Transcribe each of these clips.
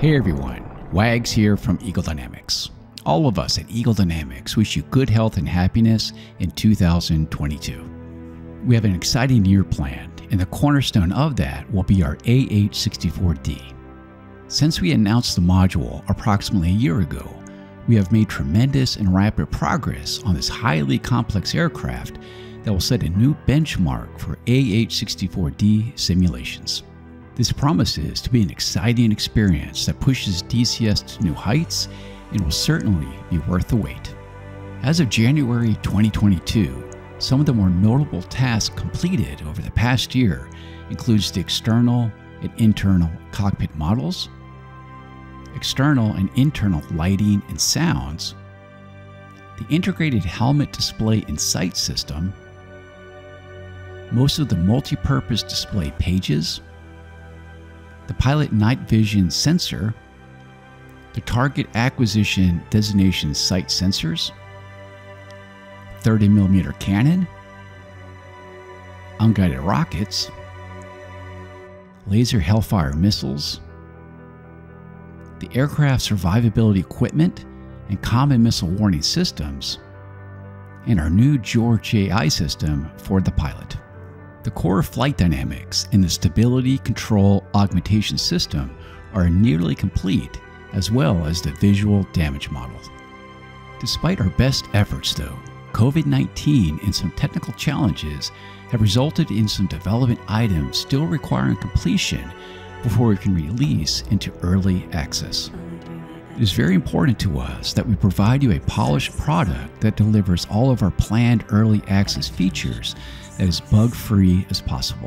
Hey everyone, Wags here from Eagle Dynamics. All of us at Eagle Dynamics wish you good health and happiness in 2022. We have an exciting year planned, and the cornerstone of that will be our AH-64D. Since we announced the module approximately a year ago, we have made tremendous and rapid progress on this highly complex aircraft that will set a new benchmark for AH-64D simulations. This promises to be an exciting experience that pushes DCS to new heights and will certainly be worth the wait. As of January 2022, some of the more notable tasks completed over the past year includes the external and internal cockpit models, external and internal lighting and sounds, the integrated helmet display and sight system, most of the multi-purpose display pages, the pilot night vision sensor, the target acquisition designation sight sensors, 30mm cannon, unguided rockets, laser Hellfire missiles, the aircraft survivability equipment and common missile warning systems, and our new George AI system for the pilot. The core flight dynamics and the stability control augmentation system are nearly complete, as well as the visual damage model. Despite our best efforts though, COVID-19 and some technical challenges have resulted in some development items still requiring completion before we can release into early access. It is very important to us that we provide you a polished product that delivers all of our planned early access features that is bug-free as possible.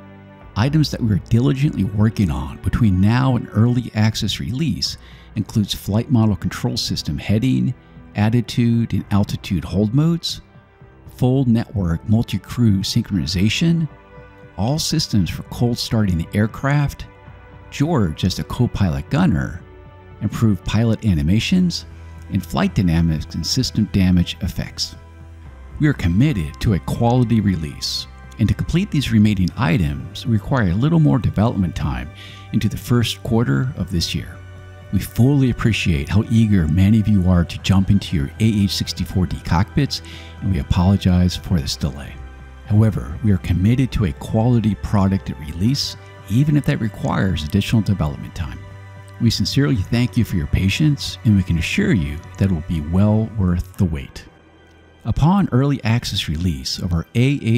Items that we are diligently working on between now and early access release includes flight model control system heading, attitude and altitude hold modes, full network multi-crew synchronization, all systems for cold starting the aircraft, George as the co-pilot gunner, improved pilot animations, and flight dynamics and system damage effects. We are committed to a quality release, and to complete these remaining items require a little more development time into the first quarter of this year. We fully appreciate how eager many of you are to jump into your AH-64D cockpits, and we apologize for this delay. However, we are committed to a quality product at release, even if that requires additional development time. We sincerely thank you for your patience, and we can assure you that it will be well worth the wait. Upon early access release of our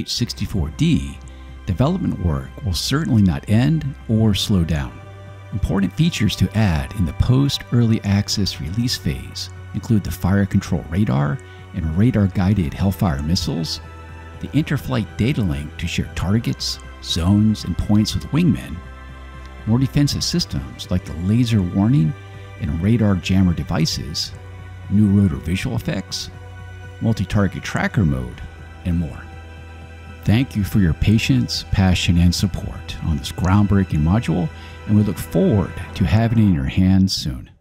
AH-64D, development work will certainly not end or slow down. Important features to add in the post-early access release phase include the fire control radar and radar-guided Hellfire missiles, the interflight data link to share targets, zones, and points with wingmen, more defensive systems like the laser warning and radar jammer devices, new rotor visual effects, multi-target tracker mode, and more. Thank you for your patience, passion, and support on this groundbreaking module, and we look forward to having it in your hands soon.